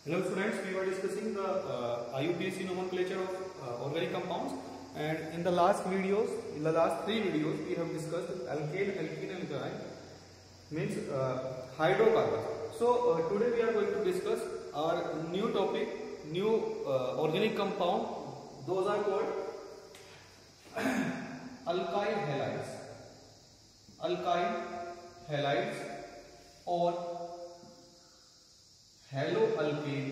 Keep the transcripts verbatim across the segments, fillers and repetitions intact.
Hello students, we were discussing the uh, I U P A C nomenclature of uh, organic compounds, and in the last videos, in the last three videos, we have discussed alkane, alkene, alkyne, means uh, hydrocarbons. So uh, today we are going to discuss our new topic, new uh, organic compound. Those are called alkyl halides, alkyl halides or haloalkane.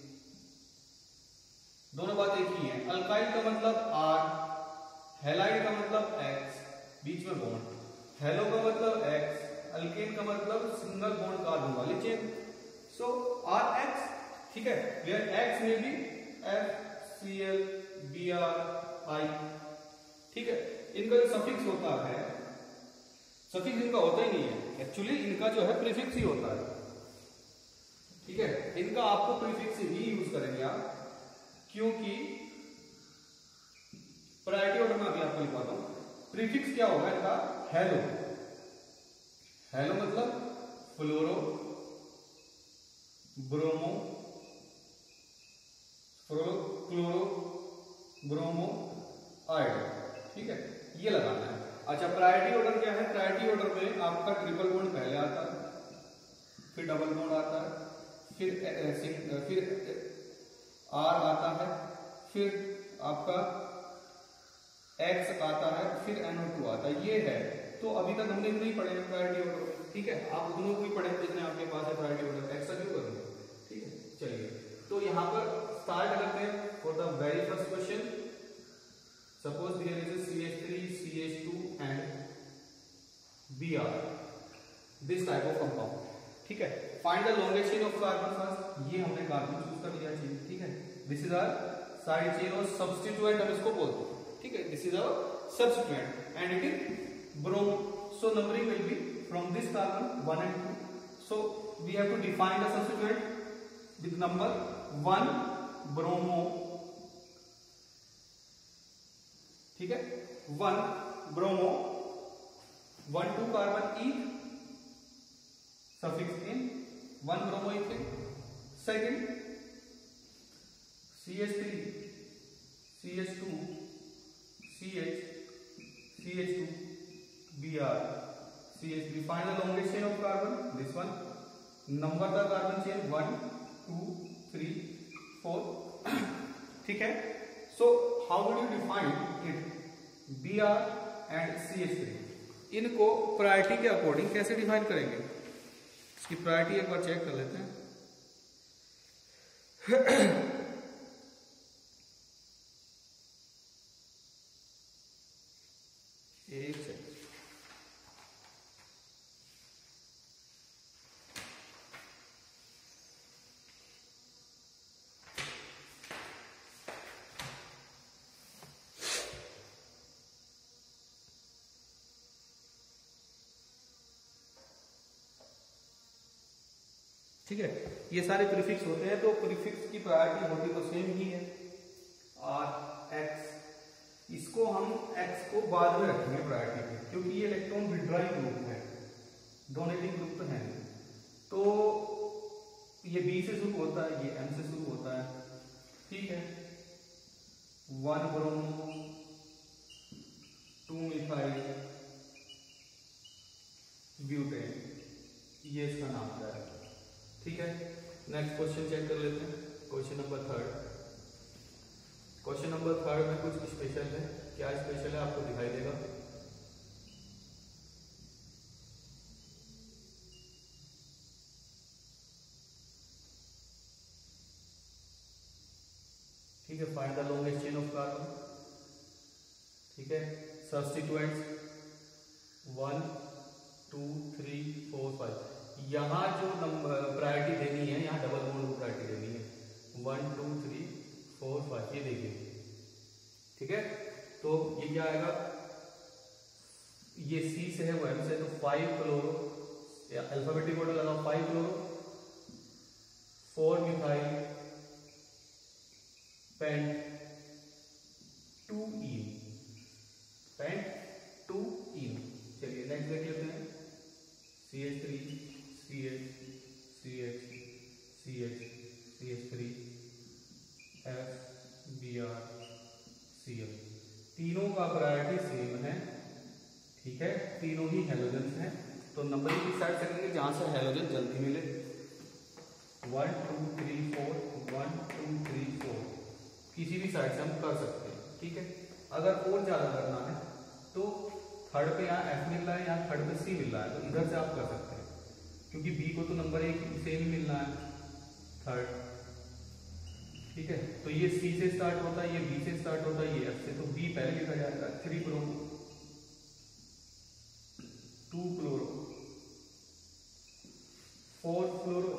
दोनों बात एक ही है। Alkyl का मतलब are, halide का मतलब x, बीच में bond. Hello का मतलब एक्स, अल्केन का मतलब सिंगल बॉन्ड कार्बन वाली चेन। सो आर एक्स, ठीक है। वेयर एक्स में भी F C L B R I, ठीक है। इनका जो सफिक्स होता है, सफिक्स इनका होता ही नहीं है, एक्चुअली इनका जो है प्रीफिक्स ही होता है, ठीक है। इनका आपको प्रीफिक्स ही यूज करेंगे आप, क्योंकि प्रायोरिटी ऑर्डर में अभी आपको लिखवाता हूं। प्रीफिक्स क्या होगा इनका? हेलो। हेलो मतलब fluoro, bromo, chloro, bromo, iodo, ठीक है, ये लगाना है। अच्छा, प्रायोरिटी ऑर्डर क्या है? प्रायोरिटी ऑर्डर में आपका ट्रिपल बॉन्ड पहले आता है, फिर डबल बॉन्ड आता है, फिर फिर आर आता है, फिर आपका एक्स आता है, फिर एन ओ टू आता है। ये है। तो अभी तक हमने नहीं पढ़े हैं प्रायोरिटी ऑर्डर, ठीक है। आप दोनों को भी पढ़े जितने आपके पास है प्रायोरिटी ऑर्डर, एक्स्ट्रा क्यों करेंगे, ठीक है। चलिए, तो यहां पर स्टार्ट करते हैं for the very first question. Suppose here is C H three C H two and B R, this type of compound, ठीक है। Find the longest chain of carbon first. ये हमने कार्बन चूज कर लिया chain, ठीक है। This is our side chain और substituent हम इसको बोलते हैं, ठीक है। This is our substituent and it is bromo. So numbering will be from this carbon one and two. So we have to define the substituent with number one bromo, ठीक है। One bromo, one two carbon eth, suffix in, one bromoethane. Second, C H three, C H two, C H, C H two, B R, C H three. Find the longest chain of carbon. This one. Number the carbon chain one, two, three, four. ठीक है. So how would you define it? B R and C H three. इनको priority के according कैसे define करेंगे? इसकी priority एक बार check कर लेते हैं। एक सेकंड, ठीक है। ये सारे प्रीफिक्स होते हैं, तो प्रीफिक्स की प्रायोरिटी होती तो सेम ही है, आर एक्स। इसको हम एक्स को बाद में रखेंगे प्रायोरिटी पे, क्योंकि ये इलेक्ट्रॉन विड्रॉइंग ग्रुप है, डोनेटिंग ग्रुप तो है नहीं। तो ये बी से शुरू होता है, ये एम से शुरू होता है, ठीक है। One bromo, two methyl butane, ये इसका नाम है, ठीक है। नेक्स्ट क्वेश्चन चेक कर लेते हैं। Question number third. Question number third में कुछ स्पेशल है। क्या स्पेशल है आपको दिखाई देगा। ठीक है। Find the longest chain of carbon, ठीक है। Substituents one two three four five. यहां जो नंबर प्रायोरिटी देनी है, यहां डबल बॉन्ड को प्रायोरिटी देनी है। One two three four five, ये देखिए, ठीक है। तो ये क्या आएगा? ये सी से है, वो एम से, तो फाइव क्लोरो, अल्फाबेटिक ऑर्डर लगाओ, five chloro, four methyl pent, two ene, pent two ene. चलिए नेक्स्ट देख लेते हैं। C H three, C H, C H, C H, C H three, F B R C L, तीनों का priority same है, ठीक है, तीनों ही हेलोजन हैं। तो नंबरिंग की साइड से करेंगे जहां से हेलोजन जल्दी मिले, one two three four, one two three four, किसी भी साइड से हम कर सकते हैं, ठीक है। अगर और ज्यादा करना है तो थर्ड पे यहाँ एफ मिल रहा है, यहाँ थर्ड पे सी मिल रहा है, तो इधर से आप कर सकते हैं, क्योंकि बी को तो नंबर एक सेम ही मिलना है, थर्ड, ठीक है। तो ये सी से स्टार्ट होता है, ये बी से स्टार्ट होता है, ये एफ से, तो बी पहले लिखा जाएगा, three chloro, two chloro, four chloro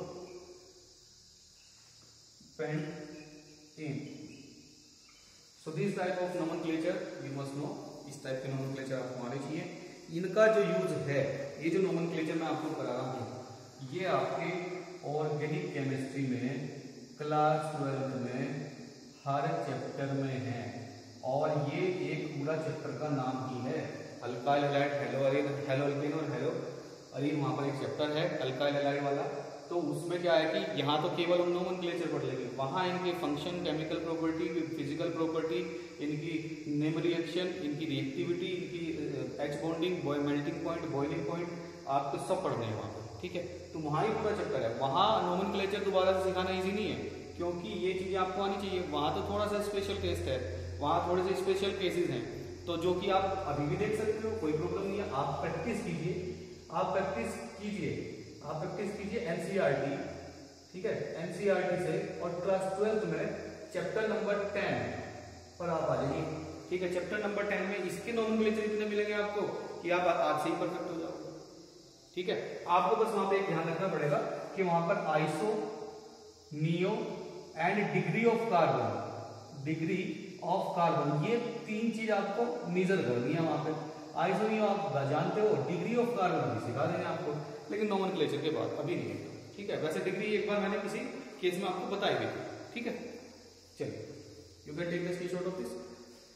pentane. So this type of nomenclature you must know, इस टाइप के नोमेनक्लेचर आपको आने चाहिए। इनका जो यूज है, ये जो नोमेनक्लेचर मैं आपको करा रहा हूँ, ये आपके ऑर्गेनिक केमिस्ट्री में क्लास ट्वेल्थ में हर चैप्टर में है, और ये एक पूरा चैप्टर का नाम ही है, alkyl halide, halo arene, halo alkane और हेलो अरीन, वहाँ पर एक चैप्टर है अल्काइल हैलाइड वाला। तो उसमें क्या है कि यहाँ तो केवल हम नोमेनक्लेचर पढ़ लेंगे, वहाँ इनके function, chemical property, physical property, इनकी नेम रिएक्शन, इनकी रिएक्टिविटी, इनकी H bonding, melting point, boiling point, आपको सब पढ़ने हैं वहाँ पर, ठीक है। तो वहाँ ही पूरा चैप्टर है, वहाँ नोमेनक्लेचर दोबारा से सिखाना ईजी नहीं है, क्योंकि ये चीज़ें आपको आनी चाहिए। वहाँ तो थोड़ा सा स्पेशल टेस्ट है, वहाँ थोड़े से स्पेशल केसेस हैं, तो जो कि आप अभी भी देख सकते हो, कोई प्रॉब्लम नहीं है। आप प्रैक्टिस कीजिए, आप प्रैक्टिस कीजिए, आप प्रैक्टिस कीजिए एनसीईआरटी, ठीक है, एनसीईआरटी से, और क्लास ट्वेल्थ में चैप्टर नंबर टेन पर आप आ जाइए, ठीक है। चैप्टर नंबर टेन में इसके नोमेनक्लेचर इतने मिलेंगे आपको कि आप आज से ही परफेक्ट हो जाओगे, ठीक है। आपको बस वहां पे एक ध्यान रखना पड़ेगा कि वहां पर iso, neo and degree of carbon, degree of carbon, ये तीन चीज आपको मेजर करनी है वहां पे। आइसो, नियो आप जानते हो, डिग्री ऑफ कार्बन भी सिखा देंगे आपको, लेकिन नोमेनक्लेचर के बाद अभी नहीं है, ठीक है। वैसे डिग्री एक बार मैंने किसी केस में आपको बताई भी, ठीक है। चलिए, you can take the screenshot of this.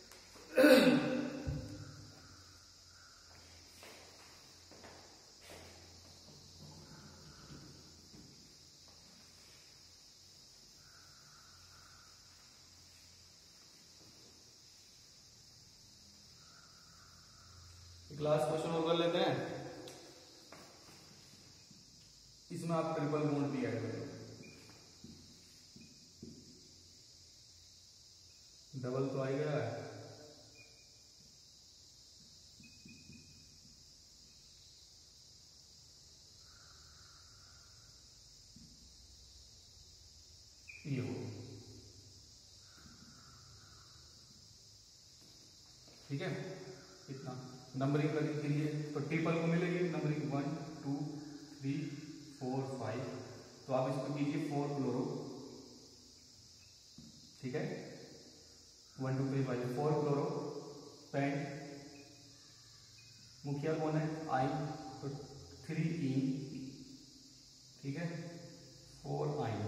Class question और कर लेते हैं। इसमें आप ट्रिपल बॉन्ड भी ऐड करें, डबल तो आ गया है, ये हो, ठीक है। इतना नंबरिंग करने के लिए तो ट्रिपल को मिलेगी numbering one two three four five, तो आप इसको कीजिए फोर क्लोरो, ठीक है, one two three five, four chloro pent, मुखिया कौन है आई, तो थ्री ई, ठीक है, फोर आई,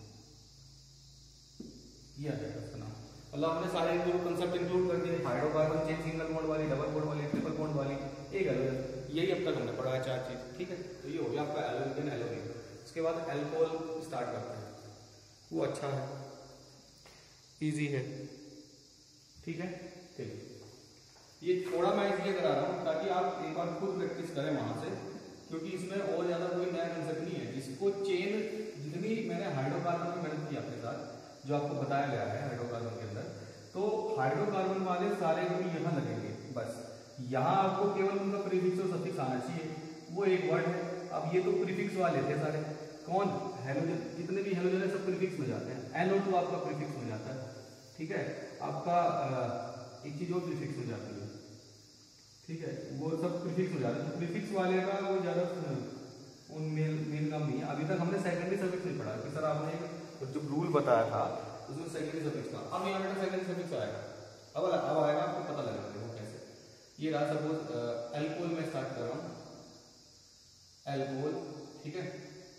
ये आ जाएगा उसका नाम। मतलब हमने सारे इंक्लूड कंसेप्ट इंक्लूड कर दिए, हाइड्रोकार्बन चेन, सिंगल बॉन्ड वाली, डबल बॉन्ड वाली, ट्रिपल बॉन्ड वाली, एक एलोजन, यही अब तक हमने पढ़ा है चार चीज, ठीक है। तो ये हो गया आपका एलोजन, एलोजन। इसके बाद अल्कोहल स्टार्ट करते हैं, वो अच्छा है, इजी है, ठीक है। चलिए, ये थोड़ा मैं इसलिए करा रहा हूँ ताकि आप एक बार खुद प्रैक्टिस करें वहां से, क्योंकि इसमें और ज्यादा कोई नया कंसेप्ट नहीं है। इसको चेन जितनी मैंने हाइड्रोकार्बन की मेहनत की अपने साथ, जो आपको बताया गया है हाइड्रोकार्बन के अंदर, तो हाइड्रोकार्बन वाले सारे जो यहाँ लगेंगे, बस यहाँ आपको केवल उनका प्रीफिक्स और सफिक्स आना चाहिए, वो एक वर्ड है। अब ये तो प्रीफिक्स वाले थे सारे, कौन, हेलोजन, जितने भी हेलोजन है सब प्रीफिक्स में जाते हैं, एन ओ टू आपका प्रीफिक्स में जाता है, ठीक है। आपका एक चीज और प्रीफिक्स में जाती है, ठीक है, वो सब प्रीफिक्स में जाता है। तो प्रीफिक्स वाले का वो ज्यादा उन मेन मेन नाम नहीं है। अभी तक हमने सेकेंडरी सफिक्स नहीं पढ़ा कि सर आपने जो रूल बताया था उसमें सेकेंडरी सफिक्स था, अब यहाँ बेटा सेकेंडरी सफिक्स आएगा, अब अब आएगा, आपको पता लगेगा वो कैसे। ये रहा सपोज एल्कोहल में स्टार्ट कर रहा हूँ, एल्कोहल, ठीक है।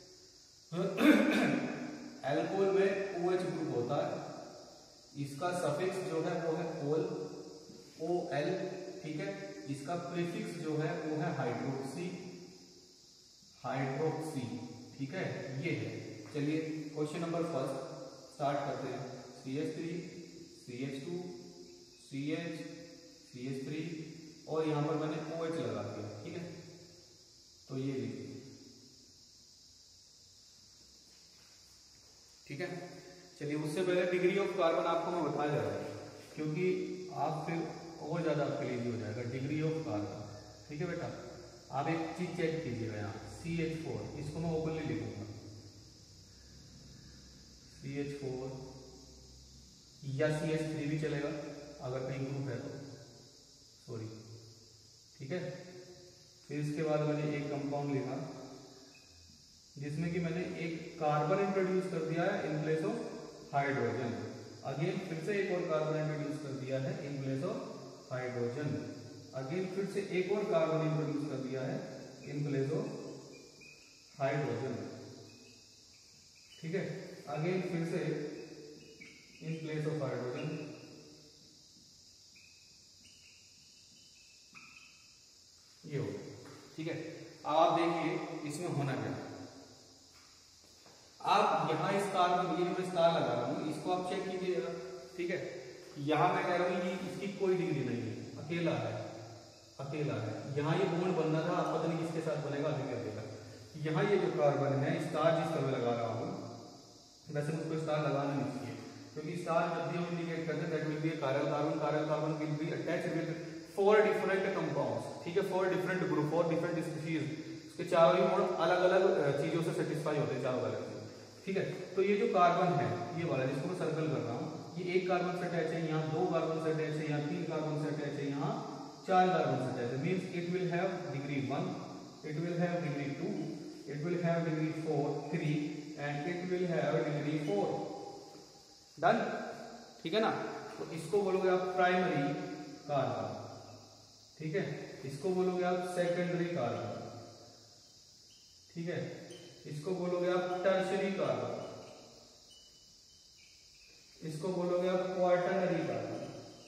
एल्कोहल में ओ एच ग्रुप होता है, इसका सफिक्स जो है वो है ओल, ओ एल, ठीक है। इसका प्रीफिक्स जो है वो है हाइड्रोक्सी, हाइड्रोक्सी, ठीक है, ये है। चलिए क्वेश्चन नंबर फर्स्ट, स्टार्ट करते हैं, C H three, C H two, C H, C H three और यहाँ पर मैंने ओ एच लगा दिया, ठीक है। तो ये देखिए, ठीक है। चलिए, उससे पहले डिग्री ऑफ कार्बन आपको मैं बताया जा रहा है, क्योंकि आप फिर और ज्यादा आपके लिए हो जाएगा डिग्री ऑफ कार्बन, ठीक है बेटा। आप एक चीज चेक कीजिएगा, यहाँ सी एच फोर, इसको मैं ओपनली लिखूंगा सी एच फोर या सी एच थ्री भी चलेगा अगर कहीं ग्रुप है तो, सॉरी, ठीक है। फिर इसके बाद मैंने एक कंपाउंड लिखा जिसमें कि मैंने एक कार्बन इंट्रोड्यूस कर दिया है in place of hydrogen. Again फिर से एक और कार्बन इंट्रोड्यूस कर दिया है in place of hydrogen. Again फिर से एक और कार्बन इंट्रोड्यूस कर दिया है इन प्लेस ऑफ हाइड्रोजन, ठीक है। अगेन फिर से इन प्लेस ऑफ हाइड्रोजन, ये हो, ठीक है। अब आप देखिए इसमें होना क्या, आप यहाँ इस कार्बन, ये जो स्टार लगा रहा हूँ इसको आप चेक कीजिएगा, ठीक है। यहाँ मैं कह रहा हूँ ये इसकी कोई डिग्री नहीं है, अकेला है, अकेला है। यहाँ ये बॉन्ड बनना था, आप पता नहीं किसके साथ बनेगा, अभी कर देगा। यहाँ ये जो कार्बन है, स्टार जिसका मैं लगा रहा हूँ, वैसे मुझको स्टार लगाना नहीं चाहिए, क्योंकि स्टार जब भी हम इंडिकेट करते हैं that will be a chiral carbon, chiral carbon will be attached with four different compounds, ठीक है, four different group, four different species, उसके चारों ही मोड अलग अलग चीजों से सेटिस्फाई होते हैं, चारों अलग, ठीक है। तो ये जो कार्बन है, ये वाला जिसको मैं सर्कल कर रहा हूँ, ये एक कार्बन से अटैच है, यहाँ दो कार्बन से अटैच है, यहाँ तीन कार्बन से अटैच है, यहाँ चार कार्बन से अटैच है। Means it will have degree one, it will have degree two, it will have degree four, three and it will have degree four. Done, ठीक है ना। तो इसको बोलोगे आप प्राइमरी कार्बन, ठीक है। इसको बोलोगे आप सेकेंडरी कार्बन, ठीक है। इसको बोलोगे आप टर्शियरी कार्बन, इसको बोलोगे आप क्वार्टरनरी कार्बन।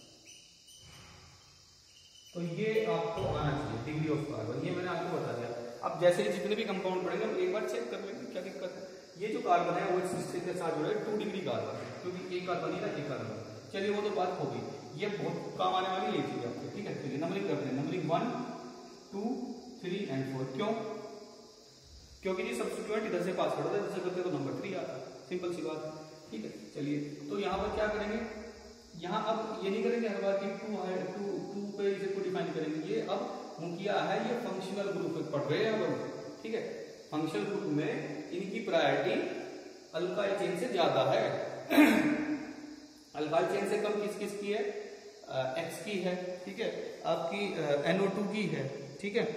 तो ये आपको आना चाहिए डिग्री ऑफ कार्बन, ये मैंने आपको बता दिया। अब जैसे जितने भी कंपाउंड पड़ेंगे हम एक बार चेक कर लेंगे क्या दिक्कत है। ये जो कार्बन है वो इस सिस्टम के साथ जुड़ा है, टू डिग्री कार्बन है, क्योंकि एक कार्बन ही ना, एक कार्बन। चलिए वो तो बात होगी, ये बहुत काम आने वाली ये चीज आपको, ठीक है। चलिए नंबरिंग करते हैं, numbering one, two, three and four. क्यों? क्योंकि जी सब्स्टिट्यूएंट इधर से पास करता है, जैसे करते तो नंबर थ्री आता, सिंपल सी बात है, ठीक है। चलिए तो यहाँ पर क्या करेंगे, यहाँ अब ये नहीं करेंगे हर बार कि टू है, टू टू पे इसे को डिफाइन करेंगे, ये अब मुखिया है, ये फंक्शनल ग्रुप में पढ़ रहे हैं अब हम, ठीक है। फंक्शनल ग्रुप में इनकी प्रायोरिटी अल्काइल चेन से ज्यादा है। अल्काइल चेन से कम किस किस की है, एक्स की है, ठीक है, आपकी एन ओ टू की है, ठीक है।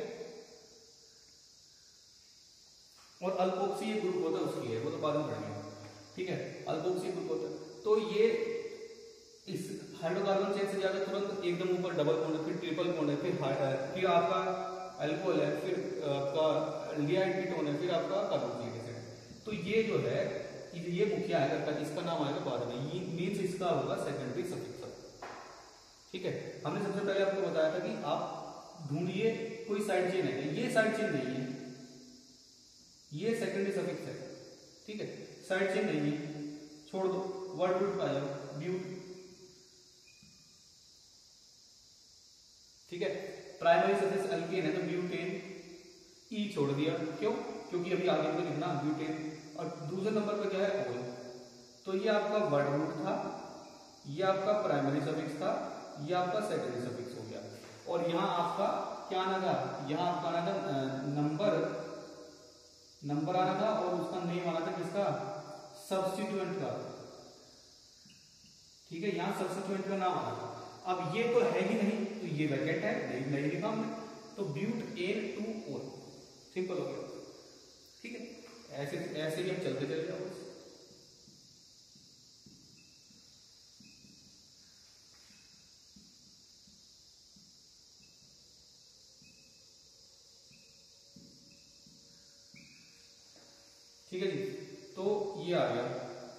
और अल्कोक्सी एक ग्रुप होता है उसकी है, वो तो बाद में पढ़ेंगे, ठीक है। अल्कोक्सी ग्रुप होता है, तो ये इस हाइड्रोकार्बन चेन से ज्यादा तुरंत एकदम ऊपर डबल बॉन्ड है, फिर ट्रिपल बॉन्ड है, फिर फिर आपका अल्कोहल है, फिर आपका एल्डिहाइड कीटोन है, फिर आपका कार्बोक्सिलिक एसिड। तो ये जो है ये मुखिया है करता है, इसका नाम आएगा बाद में, ये मीन्स इसका होगा सेकेंडरी सफिक्स, ठीक है। हमने सबसे पहले आपको बताया था कि आप ढूंढिए कोई साइड चेन है, ये साइड चेन नहीं है, ये सेकेंडरी सफिक्स है, ठीक है, साइड चेन नहीं है, छोड़ दो, वर्ड रूट आ जाओ, ब्यूट, ठीक है। प्राइमरी सफिक्स अल्केन है तो ब्यूटेन, ई छोड़ दिया, क्यों? क्योंकि अभी आगे को लिखना ब्यूटेन। और दूसरे नंबर पर क्या है, ओल। तो ये आपका वर्ड रूट था, ये आपका प्राइमरी सफिक्स था, ये आपका सेकेंडरी सफिक्स हो गया। और यहाँ आपका क्या आना था, यहाँ आपका आना था नंबर, नंबर आना था, और उसका नेम आना था किसका, सब्स्टिट्यूएंट का, ठीक है। यहाँ सब्स्टिट्यूएंट का नाम आना था। अब ये तो है ही नहीं, तो ये वैकेंट है, नहीं नहीं लिखा हमने, तो but an two ol, simple हो गया, ठीक है। ऐसे ऐसे ही हम चलते चले जाओ, ठीक है जी। तो ये आ गया,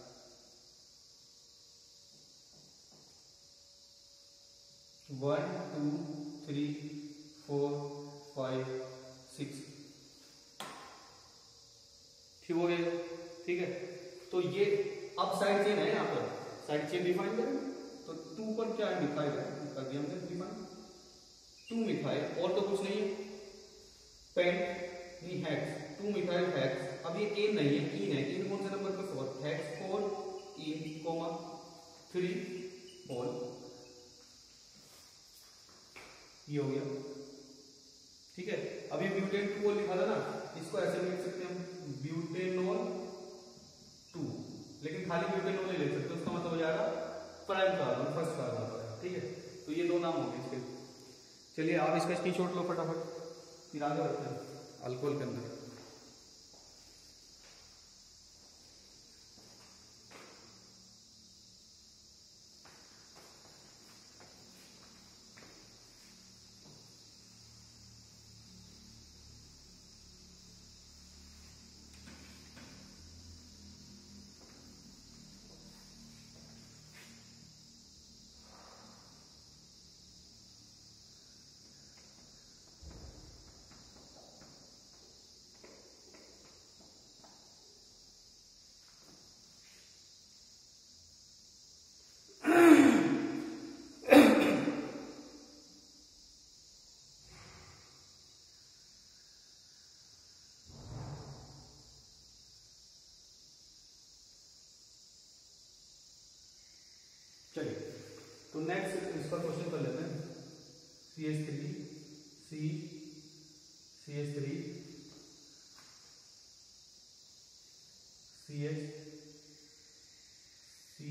one two three four five six, ठीक हो गया, ठीक है। तो ये अब साइड चेन है, यहाँ पर साइड चेन डिफाइन करें तो टू पर क्या डिफाइन कर दिया हमने डिफाइन, टू मिथाइल और तो कुछ नहीं है, पेंट नहीं हेक्स, टू मिथाइल हेक्स। अब ये एन नहीं है, इन है, इन कौन से नंबर पे four, hex four yne comma three ol, ये हो गया, ठीक है। अब ये ब्यूटेन टू ऑल लिखा था ना, इसको ऐसे भी लिख सकते हैं हम ब्यूटेनॉल टू, लेकिन खाली ब्यूटेनॉल नहीं लिख सकते, उसका मतलब हो जाएगा प्राइम कार्बन, फर्स्ट कार्बन, ठीक है। तो ये दो नाम होंगे इसके। चलिए आप इसका स्क्रीनशॉट लो फटाफट, फिर आगे बढ़ते हैं अल्कोहल के अंदर। चलिए तो नेक्स्ट इसका क्वेश्चन कर लेते हैं, C H three C C H three C H C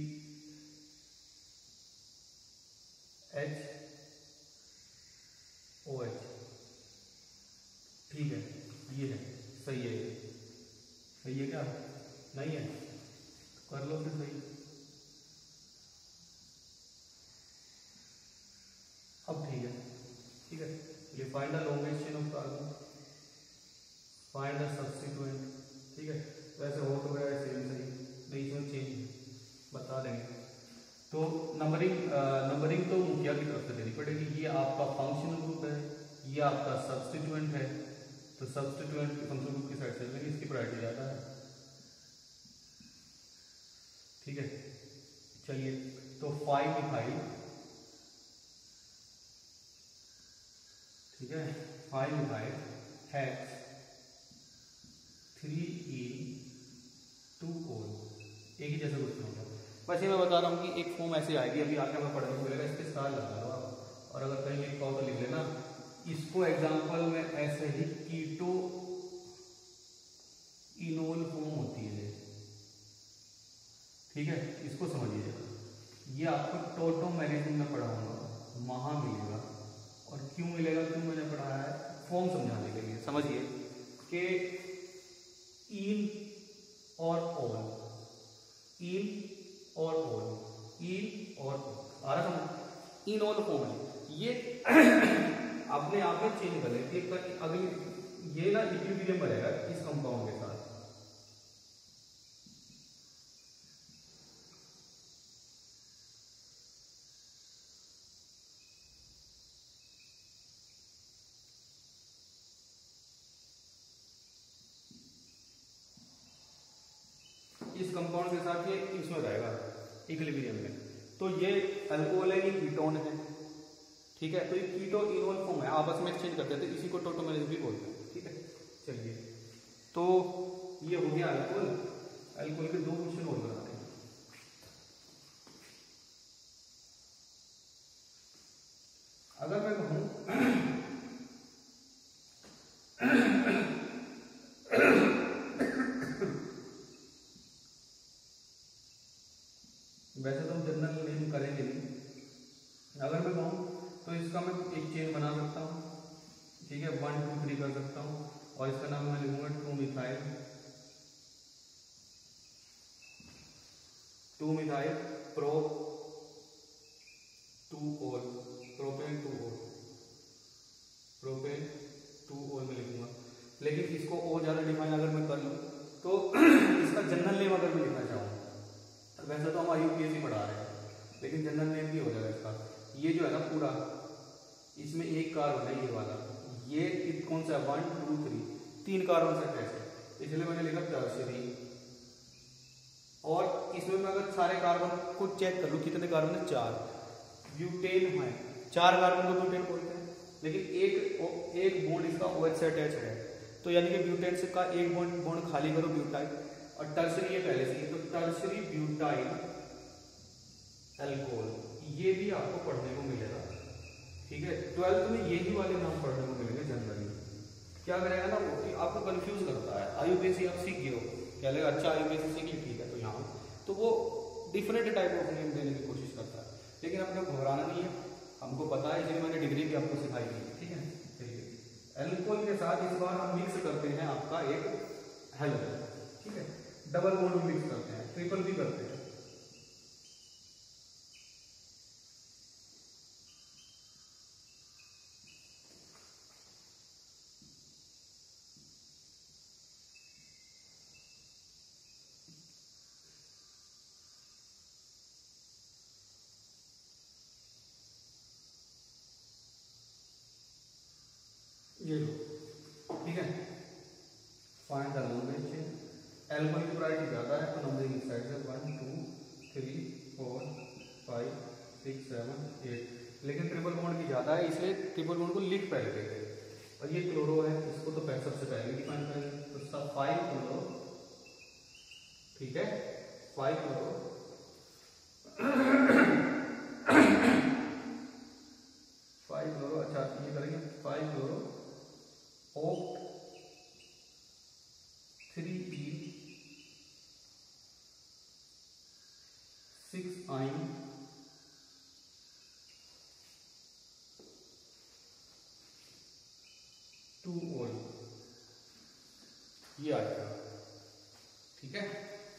H O H, ठीक है, ये है, सही है, सही है क्या, नहीं है, कर लो फिर सही। अब ठीक है, ठीक है, ये find the longest chain of carbon, find the substituent, ठीक है। वैसे हो तो गया सेम सही, नहीं इसमें चेंज बता देंगे। तो नंबरिंग नंबरिंग तो मुखिया की तरफ से देनी पड़ेगी। ये आपका फंक्शनल ग्रुप है, ये आपका सब्स्टिट्यूएंट है, तो सब्स्टिट्यूएंट फंक्शनल ग्रुप की साइड से लेकिन इसकी प्रायोरिटी ज़्यादा है, ठीक है। चलिए तो फाइव मिथाइल, ठीक है, five methyl hex three yne two ol, एक ही जैसा कुछ होगा। बस ये मैं बता रहा हूँ कि एक फॉर्म ऐसे आएगी, अभी आगे हमें पढ़ने को मिलेगा, इस पर स्टार लगा लो आप, और अगर कहीं लिखा हो तो लिख लेना। इसको एग्जांपल में ऐसे ही कीटो इनोल फॉर्म होती है, ठीक है, इसको समझिएगा। ये आपको टोटोमेरिज्म में पढ़ाऊंगा, वहां मिलेगा। और क्यों मिलेगा, क्यों मैंने पढ़ाया है, फॉर्म समझाने के लिए। समझिए कि इन और ऑल, इन और ऑल, इन और ऑल आ रहा समझ, इन ऑल फॉर्म है ये अपने आप में चेंज कर लेती है अगली, ये ना इक्विलिब्रियम बनेगा इस कंपाउंड के साथ। इस कंपाउंड के साथ ये इसमें रहेगा इक्विलिब्रियम में। तो ये अल्कोहल है, ये कीटोन है, ठीक है। तो ये कीटो इनोल फॉर्म है, आपस में एक्सचेंज करते हैं, तो इसी को टोटोमेरिज्म भी बोलते हैं, ठीक है। चलिए तो ये हो गया अल्कोहल। अल्कोहल के दो क्वेश्चन और बनाते हैं। अगर मैं कहूं वैसे तो हम जनरल नेम करेंगे नहीं, अगर मैं कहूँ तो इसका मैं एक चेन बना सकता हूँ, ठीक है, वन टू थ्री कर सकता हूँ, और इसका नाम मैं लिखूंगा two methyl, two methyl pro two ol, propane two ol, propane two ol में लिखूंगा। लेकिन इसको और ज्यादा डिफाइन अगर मैं कर लूँ तो इसका जनरल नेम अगर मैं लिखना चाहूँ, वैसे तो हम आई यू पी एस ही पढ़ा रहे हैं, लेकिन जनरल नेम भी हो जाएगा इसका। ये जो है ना पूरा, इसमें एक कार्बन है, ये वाला, ये कौन सा, वन टू थ्री, तीन कार्बन से अटैच है, इसलिए मैंने लिखा टर्शरी, और इसमें मैं अगर सारे कार्बन को चेक कर लूँ कितने कार्बन है, चार, ब्यूटेन है, चार कार्बन को ब्यूटेन बोलते हैं, लेकिन एक एक बॉन्ड इसका OH से अटैच है, तो यानी कि ब्यूटेन से का एक बॉन्ड बॉन्ड खाली करो ब्यूटाइल, और टर्सरी ये पहले से ही, तो टर्सरी ब्यूटाइल अल्कोहल, ये भी आपको पढ़ने को मिलेगा। ठीक है, ट्वेल्थ में यही वाले नाम पढ़ने को मिलेंगे जनरली। क्या करेगा ना वो कि आपको कंफ्यूज करता है, आईयूपीएसी आप सीख गए हो, क्या लगेगा अच्छा आईयूपीएसी सीख लिया, ठीक है, तो यहाँ तो वो डिफरेंट टाइप ऑफ नेम देने की कोशिश करता है, लेकिन आपको घबराना नहीं है, हमको पता है, इसलिए मैंने डिग्री भी आपको सिखाई थी। ठीक है, चलिए एल्कोहल के साथ इस बार हम मिक्स करते हैं आपका एक हेलोजन। ठीक है, डबल बॉन्ड मिक्स करते हैं, ट्रिपल भी करते हैं। ये लो, ठीक है, find the numbering chain. Alcohol की प्रायोरिटी ज्यादा है तो नंबरिंग इस साइड से one two three four five six seven eight, लेकिन ट्रिपल बॉन्ड की ज्यादा है, इसलिए ट्रिपल बॉन्ड को लिख पहले देते हैं। और ये क्लोरो है, इसको तो पहले सबसे पहले डिफाइन करेंगे, तो सब फाइव क्लोरो, ठीक है, फाइव क्लोरो फाइव क्लोरो, अच्छा ये करेंगे five chloro oct three ene six yne two ol, ये आएगा। ठीक है,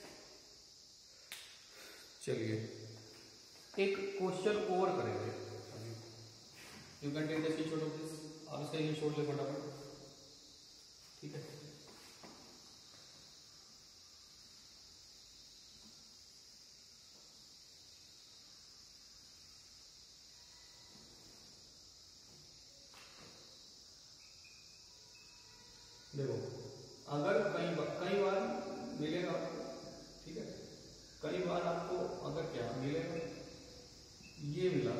चलिए एक क्वेश्चन और करेंगे। You can take the screenshot of this, आप इसका ये छोड़ ले फटाफट। ठीक है, देखो अगर कई बार कई बार मिलेगा, ठीक है, कई बार आपको अगर क्या मिलेगा, ये मिला,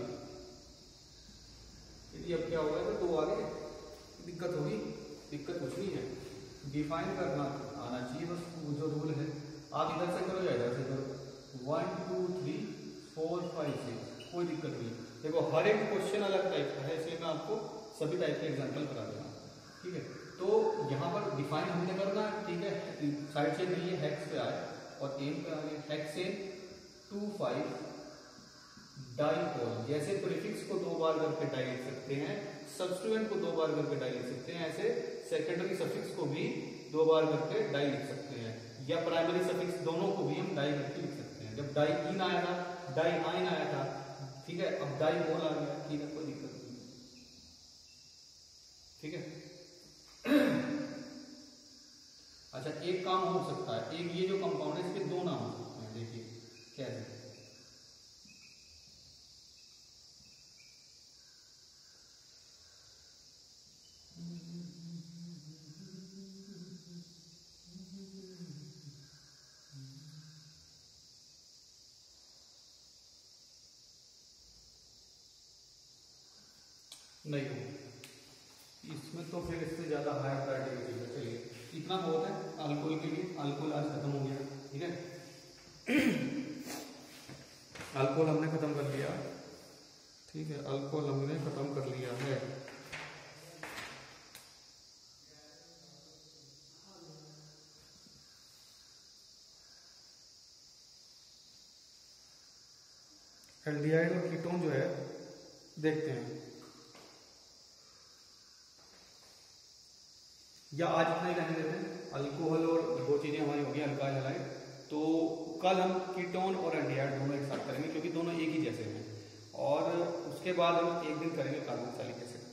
यदि अब क्या होगा तो दो आगे दिक्कत होगी, दिक्कत कुछ नहीं है, डिफाइन करना आना चाहिए बस, जो रूल है आप इधर से करो या इधर से करो, one two three four five six, कोई दिक्कत नहीं। देखो हर एक क्वेश्चन अलग टाइप का है, इसलिए मैं आपको सभी टाइप के एग्जाम्पल करा दूंगा। ठीक है, तो यहाँ पर डिफाइन हमने करना है। ठीक है, साइड से नहीं है, हेक्स पे आए और एम पे आ गए, हेक्सेन टू फाइव डाइकोल, जैसे प्रीफिक्स को दो बार करके डाई लिख सकते हैं, सब्स्टिट्यूएंट को दो बार करके डाई लिख सकते हैं, ऐसे सेकेंडरी सफिक्स को भी दो बार करके डाई लिख सकते हैं, या प्राइमरी सफिक्स दोनों को भी हम डाई करके लिख सकते हैं। जब डाई इन आया था, डाई आइन आया था, ठीक है, अब डाई होल आ गया, ठीक है, कोई दिक्कत नहीं। ठीक है, अच्छा एक काम हो सकता है, एक ये जो कंपाउंड है इसके दो नाम हो सकते हैं, देखिए कैसे, नहीं हो इसमें तो फिर इससे ज्यादा हायर प्रायोरिटी की चीज है। चलिए इतना बहुत है अल्कोहल के लिए, अल्कोहल आज खत्म हो गया। ठीक है, अल्कोहल हमने खत्म कर लिया। ठीक है, अल्कोहल हमने खत्म कर लिया है। एल्डिहाइड और कीटोन जो है देखते हैं, या आज इतना ही रहने देते हैं। अल्कोहल और दो चीजें हमारी होगी, अल्काइल हैलाइड। तो कल हम कीटोन और एल्डिहाइड दोनों एक साथ करेंगे, क्योंकि दोनों एक ही जैसे हैं। और उसके बाद हम एक दिन करेंगे कार्बोक्सिलिक एसिड।